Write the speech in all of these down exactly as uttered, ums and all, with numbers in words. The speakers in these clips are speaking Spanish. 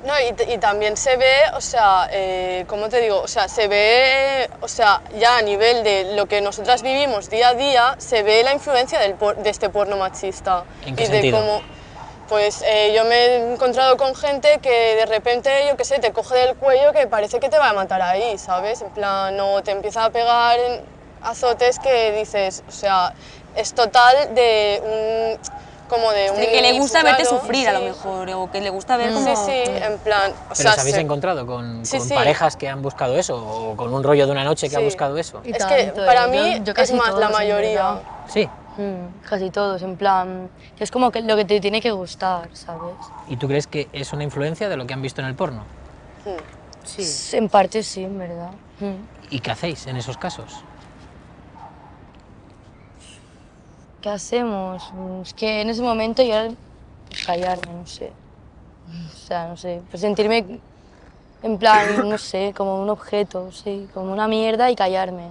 No, y, y también se ve, o sea, eh, ¿cómo te digo? O sea, se ve, o sea, ya a nivel de lo que nosotras vivimos día a día, se ve la influencia del por, de este porno machista. ¿En qué y sentido? De cómo, pues eh, yo me he encontrado con gente que de repente, yo qué sé, te coge del cuello que parece que te va a matar ahí, ¿sabes? En plan, no te empieza a pegar azotes que dices, o sea, es total de un... como de un... De que le gusta insuflado, verte sufrir, sí. a lo mejor, o que le gusta ver como... Sí, sí, en plan... O ¿Pero sea, os habéis se- encontrado con, Sí, con sí. parejas que han buscado eso? ¿O con un rollo de una noche que Sí. ha buscado eso? Y Es que tanto, para ¿eh? mí Yo- yo es casi más la todos, en mayoría. verdad. Sí. Mm, casi todos, en plan, que es como que lo que te tiene que gustar, ¿sabes? ¿Y tú crees que es una influencia de lo que han visto en el porno? Sí. En parte sí, en verdad. Mm. ¿Y qué hacéis en esos casos? ¿Qué hacemos? Mm, Es que en ese momento yo pues, callarme, no sé. O sea, no sé, pues sentirme en plan, no sé, como un objeto, sí, como una mierda y callarme.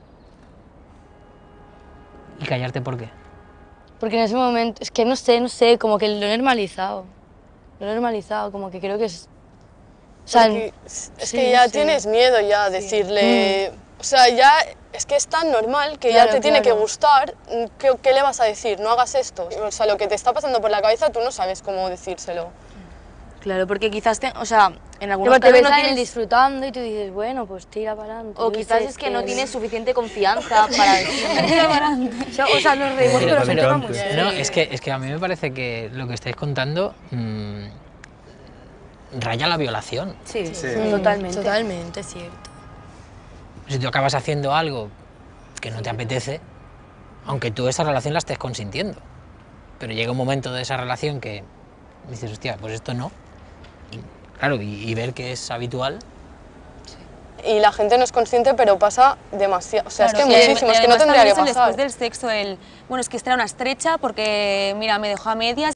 ¿Y callarte por qué? Porque en ese momento, es que no sé, no sé, como que lo he normalizado. Lo he normalizado, como que creo que es... O sea, Porque es es sí, que ya sí. tienes miedo ya a decirle... O sea, ya es que es tan normal que Claro, ya te tiene que claro. gustar. ¿Qué, ¿Qué le vas a decir? No hagas esto. O sea, lo que te está pasando por la cabeza tú no sabes cómo decírselo. Claro, porque quizás, te, o sea, en Pero algunos te casos ves no a él tienes... disfrutando y tú dices, bueno, pues tira para adelante. O yo quizás sé, es que no tienes suficiente confianza para decirlo. O sea, o sea, nos reímos, pero, es un tema muy serio. No, es que, es que a mí me parece que lo que estáis contando mmm, raya la violación. Sí, Sí. totalmente. Totalmente, cierto. Si tú acabas haciendo algo que no te apetece, aunque tú esa relación la estés consintiendo, pero llega un momento de esa relación que dices, hostia, pues esto no. Y, claro, y, y ver que es habitual. Y la gente no es consciente, pero pasa demasiado. O sea, Claro, es que y muchísimo, adem- es que no además tendría que también es el pasar. después del sexo, el, bueno, es que esta era una estrecha porque, mira, me dejó a medias